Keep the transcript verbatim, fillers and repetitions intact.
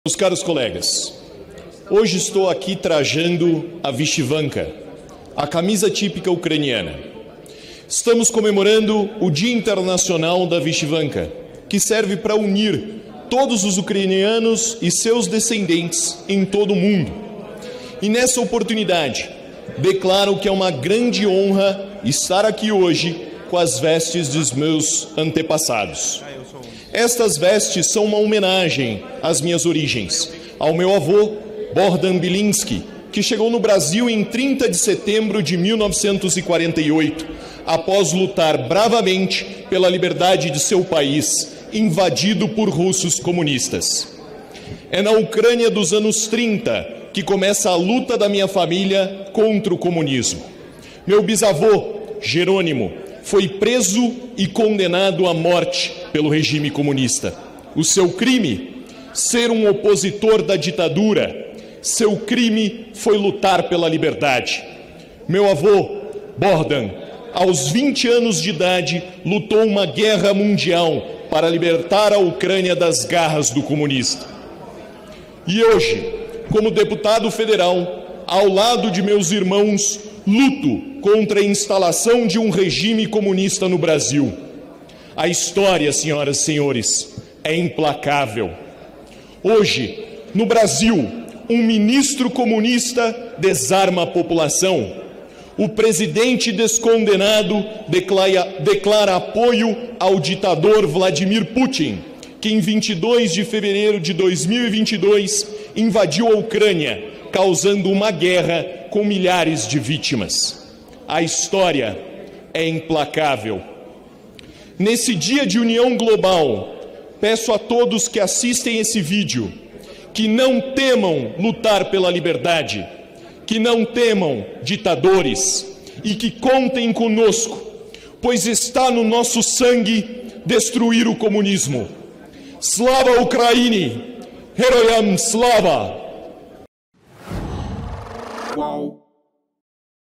Meus caros colegas, hoje estou aqui trajando a Vyshyvanka, a camisa típica ucraniana. Estamos comemorando o Dia Internacional da Vyshyvanka, que serve para unir todos os ucranianos e seus descendentes em todo o mundo. E nessa oportunidade, declaro que é uma grande honra estar aqui hoje com as vestes dos meus antepassados. Estas vestes são uma homenagem às minhas origens, ao meu avô, Bohdan Bilinski, que chegou no Brasil em trinta de setembro de mil novecentos e quarenta e oito, após lutar bravamente pela liberdade de seu país, invadido por russos comunistas. É na Ucrânia dos anos trinta que começa a luta da minha família contra o comunismo. Meu bisavô, Jerônimo, foi preso e condenado à morte pelo regime comunista. O seu crime? Ser um opositor da ditadura. Seu crime foi lutar pela liberdade. Meu avô, Bohdan, aos vinte anos de idade, lutou uma guerra mundial para libertar a Ucrânia das garras do comunista. E hoje, como deputado federal, ao lado de meus irmãos, luto contra a instalação de um regime comunista no Brasil. A história, senhoras e senhores, é implacável. Hoje, no Brasil, um ministro comunista desarma a população. O presidente descondenado declara, declara apoio ao ditador Vladimir Putin, que em vinte e dois de fevereiro de dois mil e vinte e dois invadiu a Ucrânia, causando uma guerra com milhares de vítimas. A história é implacável. Nesse dia de união global, peço a todos que assistem esse vídeo que não temam lutar pela liberdade, que não temam ditadores e que contem conosco, pois está no nosso sangue destruir o comunismo. Slava Ukraini! Heroyam Slava! Wow.